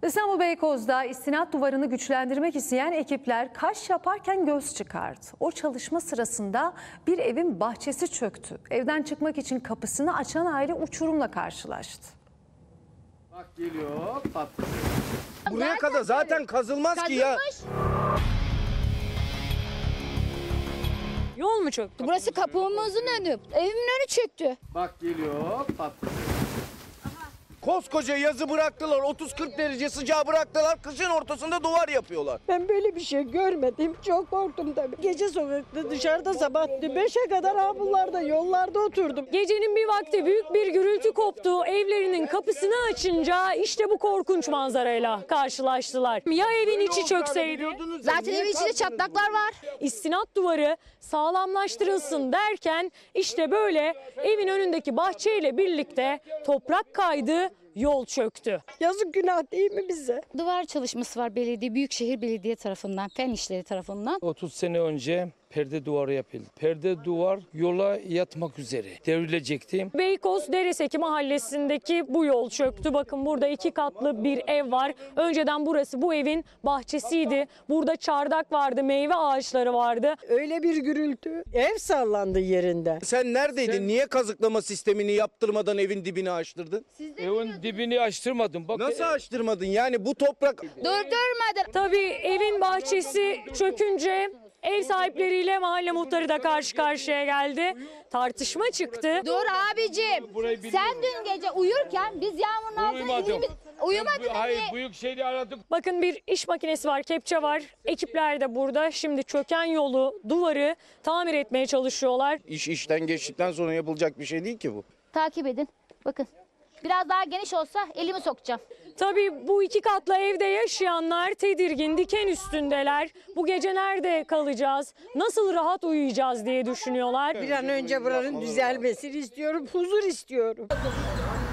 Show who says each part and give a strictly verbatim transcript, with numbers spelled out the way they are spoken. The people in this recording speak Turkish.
Speaker 1: İstanbul Beykoz'da istinat duvarını güçlendirmek isteyen ekipler kaş yaparken göz çıkardı. O çalışma sırasında bir evin bahçesi çöktü. Evden çıkmak için kapısını açan aile uçurumla karşılaştı.
Speaker 2: Bak geliyor, patladı.
Speaker 3: Buraya
Speaker 4: Zaten
Speaker 3: kadar zaten kazılmaz ki ya.
Speaker 4: Kazılmış.
Speaker 5: Yol mu çöktü?
Speaker 4: Burası kapımızın önü. Evimin önü çöktü.
Speaker 2: Bak geliyor, patladı.
Speaker 3: Koskoca yazı bıraktılar, otuz kırk derece sıcağı bıraktılar, kışın ortasında duvar yapıyorlar.
Speaker 6: Ben böyle bir şey görmedim. Çok korktum tabii. Gece sokakta dışarıda sabah beşe kadar avlularda yollarda oturdum.
Speaker 5: Gecenin bir vakti büyük bir gürültü koptu. Evlerinin kapısını açınca işte bu korkunç manzarayla karşılaştılar. Ya evin içi çökseydi?
Speaker 4: Zaten evin içinde çatlaklar var.
Speaker 5: İstinat duvarı sağlamlaştırılsın derken işte böyle evin önündeki bahçeyle birlikte toprak kaydı, yol çöktü.
Speaker 6: Yazık, günah değil mi bize?
Speaker 4: Duvar çalışması var belediye, Büyükşehir Belediye tarafından, Fen İşleri tarafından.
Speaker 7: otuz sene önce perde duvarı yapıldı. Perde duvar yola yatmak üzere devrilecekti.
Speaker 5: Beykoz Dereseki mahallesindeki bu yol çöktü. Bakın burada iki katlı bir ev var. Önceden burası bu evin bahçesiydi. Burada çardak vardı, meyve ağaçları vardı.
Speaker 6: Öyle bir gürültü. Ev sallandı yerinde.
Speaker 3: Sen neredeydin? Niye kazıklama sistemini yaptırmadan evin dibini açtırdın?
Speaker 7: Evin dibini açtırmadım. Bak,
Speaker 3: Nasıl açtırmadın? Yani bu toprak...
Speaker 4: Durdurmadı.
Speaker 5: Tabii evin bahçesi çökünce ev sahipleriyle mahalle muhtarı da karşı karşıya geldi. Tartışma çıktı.
Speaker 4: Dur abicim. Sen dün gece uyurken biz yağmurun altına
Speaker 7: Uyumadım.
Speaker 4: elimiz... Uyumadın
Speaker 7: Ben- Hayır,
Speaker 4: hani.
Speaker 7: Büyükşehir'i aradık.
Speaker 5: Bakın bir iş makinesi var, kepçe var. Ekipler de burada. Şimdi çöken yolu, duvarı tamir etmeye çalışıyorlar.
Speaker 3: İş işten geçtikten sonra yapılacak bir şey değil ki bu.
Speaker 4: Takip edin. Bakın. Biraz daha geniş olsa elimi sokacağım.
Speaker 5: Tabii bu iki katlı evde yaşayanlar tedirgin, diken üstündeler. Bu gece nerede kalacağız, nasıl rahat uyuyacağız diye düşünüyorlar.
Speaker 6: Bir an önce buranın düzelmesini istiyorum. Huzur istiyorum.